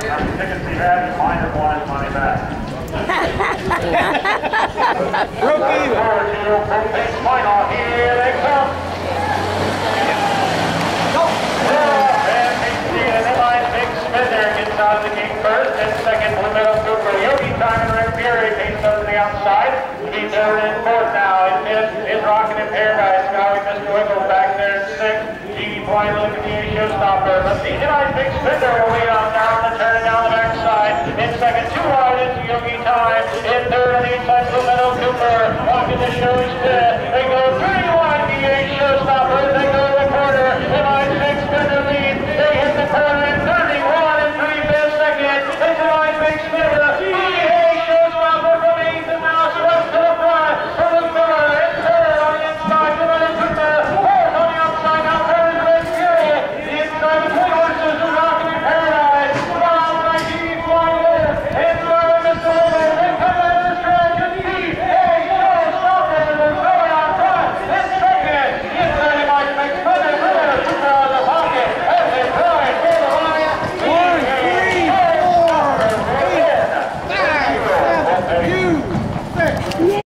Tickets he had, his minor won his money back. Broke even. Final, here they come. Big Spinner gets out of the gate first, and second Meadow for Yogi. Time and Red Fury takes over the outside. He's third and fourth now. In fifth is Rockin in Paradise. Skyway, Mrwiggles back there in sixth. Genie Point looking to be a showstopper. But the Big Spinner will lead on down